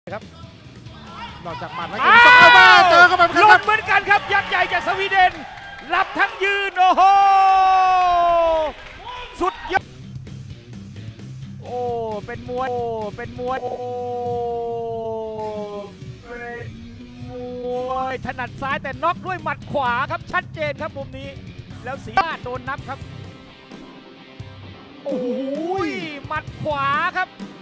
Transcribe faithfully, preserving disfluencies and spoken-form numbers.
ครับนอกจากหมัดแล้วอ้าก็มาเจอเข้าไปหล่นเหมือนกันครับยักษ์ใหญ่จากสวีเดนรับทั้งยืนโอ้โหสุดยอดโอ้เป็นมวยโอ้เป็นมวยโอ้เป็นมวยถนัดซ้ายแต่น็อกด้วยหมัดขวาครับชัดเจนครับมุมนี้แล้วสีหน้าโดนนับครับโอ้โหหมัดขวาครับ